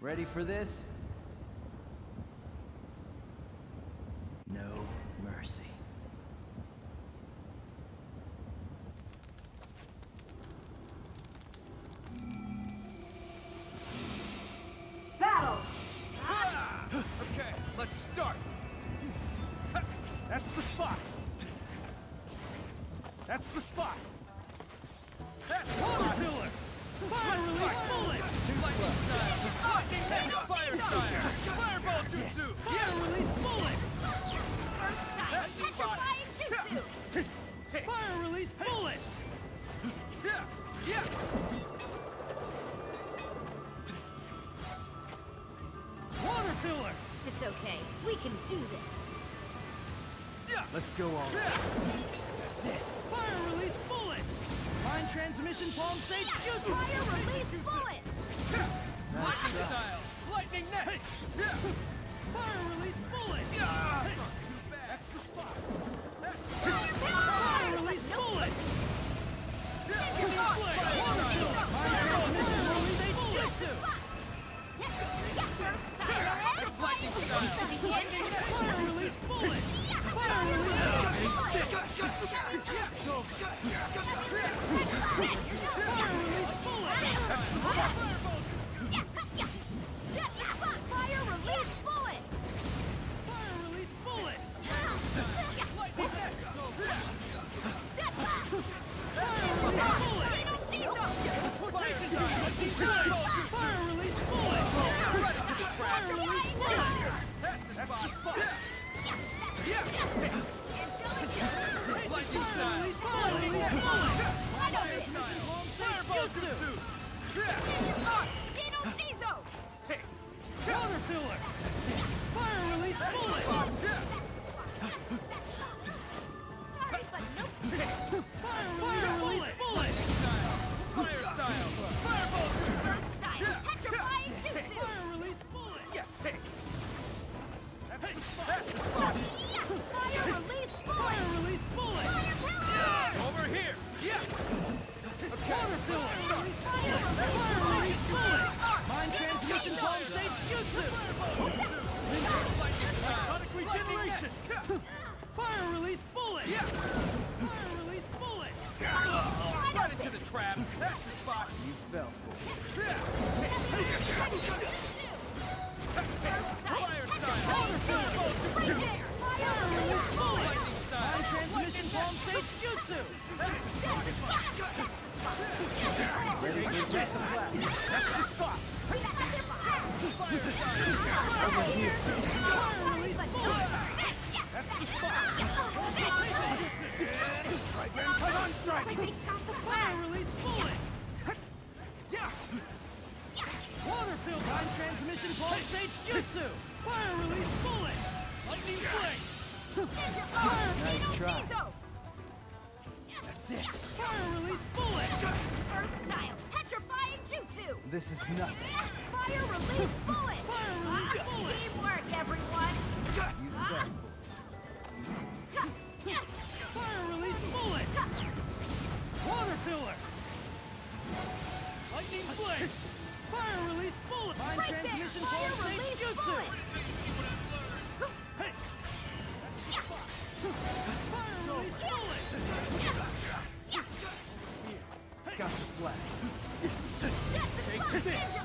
Ready for this? No mercy. Battle! Okay, let's start. That's the spot. That's the spot. That's water pillar. Fire release bullet. Lightning style. Lightning head. Fire style. Fireball jutsu. Fire release bullet. Earth style. Petrifying jutsu. Fire release bullet. Yeah. Yeah. Water pillar. It's okay. We can do this. Yeah. Let's go all out. That's it. Fire release bullet. Line transmission palm sage jutsu. Fire release bullet. Lightning style. Lightning neck. Yeah. Fire release bullet. Yeah. Not too bad. That's the spot. Fire pillar. Fire release bullet. Yeah. Water pillar. Line transmission palm sage jutsu. Earth style. Lightning style. Fire release bullet. Fire release Fire release bullet. Fire release bullet. Portation time. Fire release bullet. Fire release bullet. That's the spot. Lightning style. Fire release bullet. Fireball jutsu. Water pillar. Fire release bullet. Sorry, but nope. Fire release bullet. Fire style. Fireball jutsu. Earth style. Petrifying jutsu. Fire release bullet. Yes. Hey. That's the spot. That's the spot. Fire release bullet. Fire release bullet. Fire pillar. Over here. Yeah. Water pillar. Fire Fire release release bullet. Mind transmission palm sage jutsu. Lightning style. Sonic regeneration. Fire release bullet. Yeah. Fire release bullet. Right into the trap. That's the spot. You fell for it. Yeah. Earth style. Fire style. Right there. Fire release bullet. Lightning style. Mind transmission palm sage jutsu. That's the spot. Ready for this? That's the spot. Fire style. Fire release bullet. That's the spot. Trigon strike. Fire release bullet. Yeah. Water pill. Mind transmission palm sage jutsu. Fire release bullet. Lightning blade. Nice try. That's it. Fire release bullet. Earth style. Petrifying jutsu. This is nothing. Fire release bullet. Fire release bullet. Teamwork, everyone. You fell for Fire release bullet. Water pillar. Lightning blade. Fire release bullet. Mind Right there. transmission Fire palm sage release jutsu. bullet. Hey. Fire release bullet. it. Got the flag. That's the spot. this.